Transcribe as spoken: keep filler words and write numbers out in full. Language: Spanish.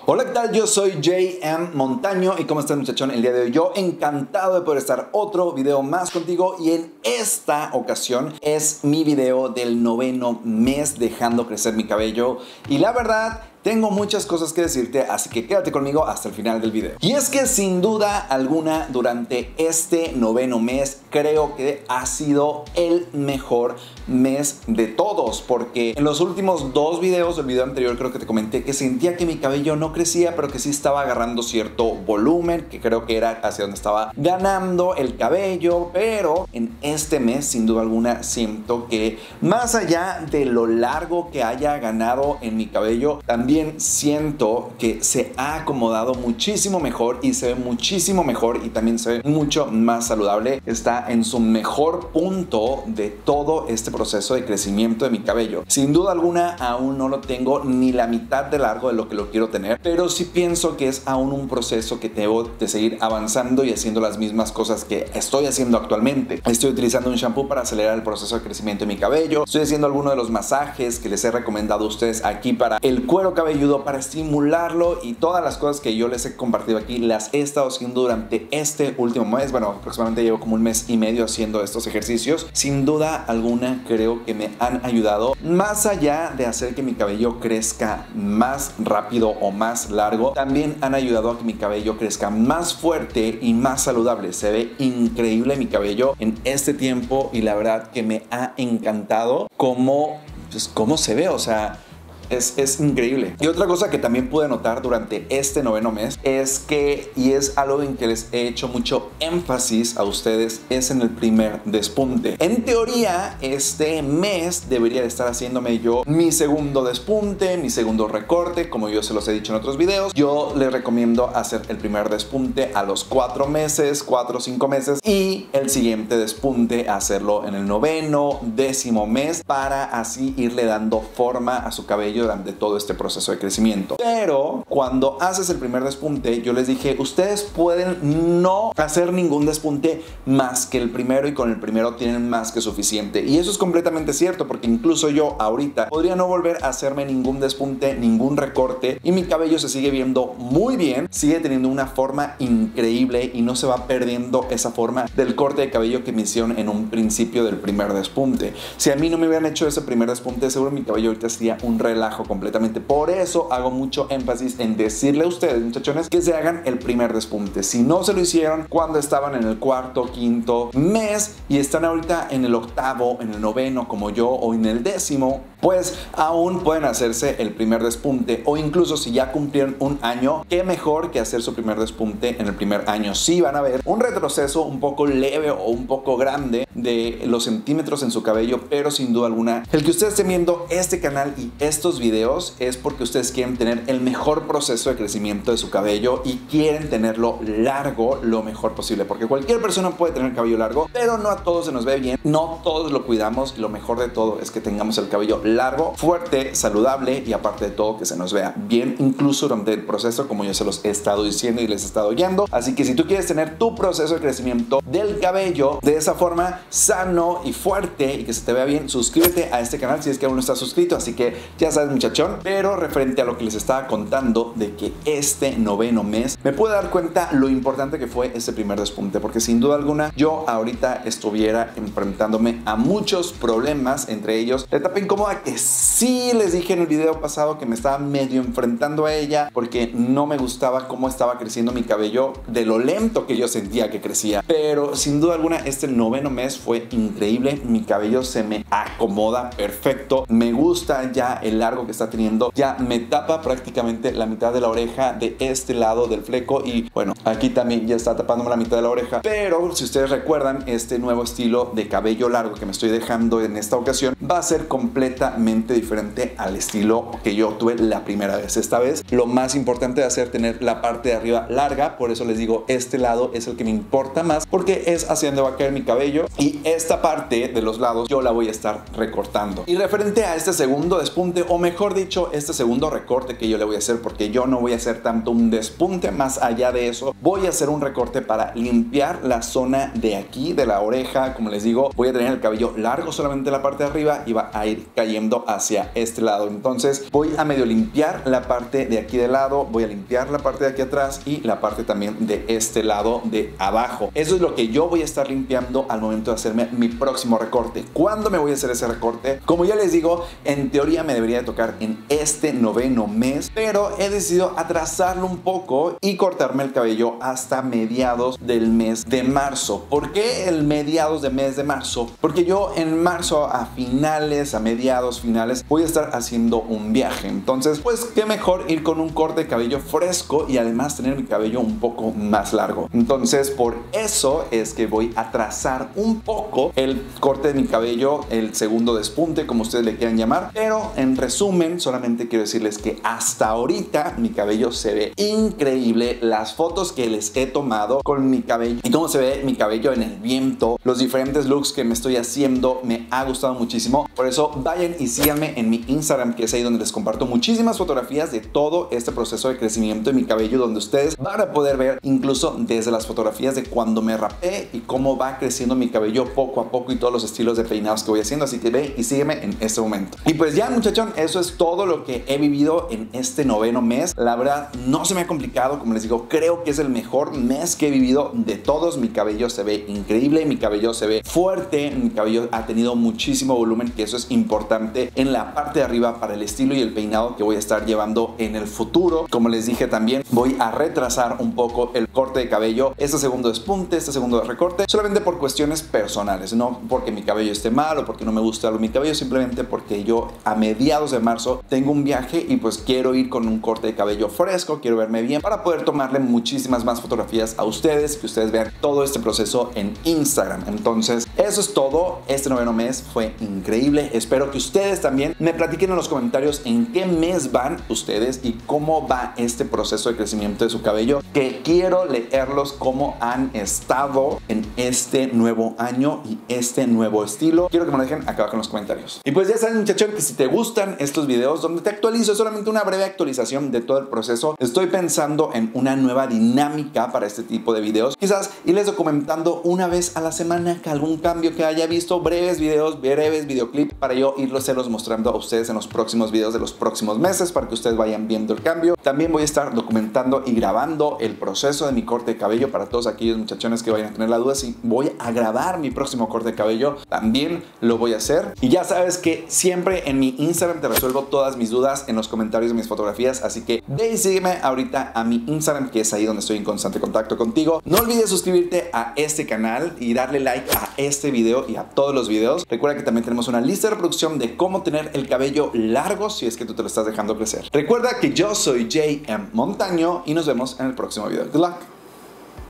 Hola, ¿qué tal? Yo soy J M Montaño y ¿cómo estás, muchachón? El día de hoy yo encantado de poder estar otro video más contigo, y en esta ocasión es mi video del noveno mes dejando crecer mi cabello, y la verdad tengo muchas cosas que decirte, así que quédate conmigo hasta el final del video. Y es que sin duda alguna durante este noveno mes creo que ha sido el mejor mes de todos, porque en los últimos dos videos, el video anterior creo que te comenté que sentía que mi cabello no crecía, pero que sí estaba agarrando cierto volumen, que creo que era hacia donde estaba ganando el cabello. Pero en este mes sin duda alguna siento que más allá de lo largo que haya ganado en mi cabello, también siento que se ha acomodado muchísimo mejor y se ve muchísimo mejor, y también se ve mucho más saludable. Está en su mejor punto de todo este proceso de crecimiento de mi cabello. Sin duda alguna aún no lo tengo ni la mitad de largo de lo que lo quiero tener, pero sí pienso que es aún un proceso que debo de seguir avanzando y haciendo las mismas cosas que estoy haciendo actualmente. Estoy utilizando un shampoo para acelerar el proceso de crecimiento de mi cabello. Estoy haciendo algunos de los masajes que les he recomendado a ustedes aquí para el cuero cabelludo, para estimularlo, y todas las cosas que yo les he compartido aquí las he estado haciendo durante este último mes. Bueno, aproximadamente llevo como un mes y medio haciendo estos ejercicios. Sin duda alguna creo que me han ayudado, más allá de hacer que mi cabello crezca más rápido o más largo, también han ayudado a que mi cabello crezca más fuerte y más saludable. Se ve increíble mi cabello en este tiempo, y la verdad que me ha encantado cómo, pues, cómo se ve. O sea, Es, es increíble. Y otra cosa que también pude notar durante este noveno mes es que, y es algo en que les he hecho mucho énfasis a ustedes, es en el primer despunte. En teoría, este mes debería de estar haciéndome yo mi segundo despunte, mi segundo recorte, como yo se los he dicho en otros videos. Yo les recomiendo hacer el primer despunte a los cuatro meses, cuatro o cinco meses, y el siguiente despunte hacerlo en el noveno, décimo mes, para así irle dando forma a su cabello durante todo este proceso de crecimiento. Pero cuando haces el primer despunte, yo les dije, ustedes pueden no hacer ningún despunte más que el primero, y con el primero tienen más que suficiente. Y eso es completamente cierto, porque incluso yo ahorita podría no volver a hacerme ningún despunte, ningún recorte, y mi cabello se sigue viendo muy bien, sigue teniendo una forma increíble y no se va perdiendo esa forma del corte de cabello que me hicieron en un principio del primer despunte. Si a mí no me hubieran hecho ese primer despunte, seguro mi cabello ahorita sería un relajo completamente. Por eso hago mucho énfasis en decirle a ustedes, muchachones, que se hagan el primer despunte. Si no se lo hicieron cuando estaban en el cuarto, quinto mes, y están ahorita en el octavo, en el noveno como yo, o en el décimo, pues aún pueden hacerse el primer despunte. O incluso si ya cumplieron un año, qué mejor que hacer su primer despunte en el primer año. Sí van a ver un retroceso un poco leve o un poco grande de los centímetros en su cabello, pero sin duda alguna el que ustedes estén viendo este canal y estos videos es porque ustedes quieren tener el mejor proceso de crecimiento de su cabello y quieren tenerlo largo lo mejor posible, porque cualquier persona puede tener cabello largo, pero no a todos se nos ve bien, no todos lo cuidamos, y lo mejor de todo es que tengamos el cabello largo, fuerte, saludable, y aparte de todo que se nos vea bien, incluso durante el proceso, como yo se los he estado diciendo y les he estado guiando. Así que si tú quieres tener tu proceso de crecimiento del cabello de esa forma, sano y fuerte, y que se te vea bien, suscríbete a este canal si es que aún no estás suscrito. Así que ya sabes, muchachón. Pero referente a lo que les estaba contando de que este noveno mes me pude dar cuenta lo importante que fue ese primer despunte, porque sin duda alguna yo ahorita estuviera enfrentándome a muchos problemas, entre ellos la etapa incómoda, que sí les dije en el video pasado que me estaba medio enfrentando a ella, porque no me gustaba cómo estaba creciendo mi cabello, de lo lento que yo sentía que crecía. Pero sin duda alguna este noveno mes fue increíble. Mi cabello se me acomoda perfecto, me gusta ya el largo que está teniendo, ya me tapa prácticamente la mitad de la oreja de este lado del fleco, y bueno, aquí también ya está tapándome la mitad de la oreja. Pero si ustedes recuerdan, este nuevo estilo de cabello largo que me estoy dejando en esta ocasión va a ser completamente diferente al estilo que yo tuve la primera vez. Esta vez lo más importante va a ser tener la parte de arriba larga, por eso les digo, este lado es el que me importa más, porque es hacia donde va a caer mi cabello, y esta parte de los lados yo la voy a estar recortando. Y referente a este segundo despunte, o mejor dicho, este segundo recorte que yo le voy a hacer, porque yo no voy a hacer tanto un despunte, más allá de eso voy a hacer un recorte para limpiar la zona de aquí de la oreja. Como les digo, voy a tener el cabello largo solamente la parte de arriba y va a ir cayendo cayendo hacia este lado. Entonces voy a medio limpiar la parte de aquí de lado, voy a limpiar la parte de aquí atrás y la parte también de este lado de abajo. Eso es lo que yo voy a estar limpiando al momento de hacerme mi próximo recorte. ¿Cuándo me voy a hacer ese recorte? Como ya les digo, en teoría me debería de tocar en este noveno mes, pero he decidido atrasarlo un poco y cortarme el cabello hasta mediados del mes de marzo. ¿Por qué el mediados de mes de marzo? Porque yo en marzo a finales, a mediados finales, voy a estar haciendo un viaje. Entonces, pues qué mejor ir con un corte de cabello fresco y además tener mi cabello un poco más largo. Entonces, por eso es que voy a trazar un poco el corte de mi cabello, el segundo despunte, como ustedes le quieran llamar. Pero en resumen, solamente quiero decirles que hasta ahorita mi cabello se ve increíble. Las fotos que les he tomado con mi cabello y cómo se ve mi cabello en el viento, los diferentes looks que me estoy haciendo, me ha gustado muchísimo. Por eso vayan y síganme en mi Instagram, que es ahí donde les comparto muchísimas fotografías de todo este proceso de crecimiento de mi cabello, donde ustedes van a poder ver incluso desde las fotografías de cuando me rapé y cómo va creciendo mi cabello poco a poco y todos los estilos de peinados que voy haciendo. Así que ve y sígueme en este momento. Y pues ya, muchachón, eso es todo lo que he vivido en este noveno mes. La verdad no se me ha complicado, como les digo, creo que es el mejor mes que he vivido de todos. Mi cabello se ve increíble, mi cabello se ve fuerte, mi cabello ha tenido muchísimo volumen, que eso es importante en la parte de arriba para el estilo y el peinado que voy a estar llevando en el futuro. Como les dije también, voy a retrasar un poco el corte de cabello, este segundo despunte, este segundo recorte, solamente por cuestiones personales, no porque mi cabello esté mal o porque no me gusta mi cabello, simplemente porque yo a mediados de marzo tengo un viaje y pues quiero ir con un corte de cabello fresco, quiero verme bien para poder tomarle muchísimas más fotografías a ustedes, que ustedes vean todo este proceso en Instagram. Entonces, eso es todo. Este noveno mes fue increíble. Espero que ustedes también me platiquen en los comentarios en qué mes van ustedes y cómo va este proceso de crecimiento de su cabello, que quiero leerlos cómo han estado en este nuevo año y este nuevo estilo. Quiero que me lo dejen acá abajo en los comentarios. Y pues ya saben, muchachos, que si te gustan estos videos donde te actualizo, solamente una breve actualización de todo el proceso, estoy pensando en una nueva dinámica para este tipo de videos, quizás irles documentando una vez a la semana que algún cambio que haya visto, breves videos, breves videoclips, para yo irlos mostrando a ustedes en los próximos videos de los próximos meses, para que ustedes vayan viendo el cambio. También voy a estar documentando y grabando el proceso de mi corte de cabello para todos aquellos muchachones que vayan a tener la duda si voy a grabar mi próximo corte de cabello. También lo voy a hacer. Y ya sabes que siempre en mi Instagram te resuelvo todas mis dudas en los comentarios de mis fotografías, así que ve y sígueme ahorita a mi Instagram, que es ahí donde estoy en constante contacto contigo. No olvides suscribirte a este canal y darle like a este video y a todos los videos. Recuerda que también tenemos una lista de reproducción de cómo tener el cabello largo si es que tú te lo estás dejando crecer. Recuerda que yo soy J M Montaño y nos vemos en el próximo video. Good luck.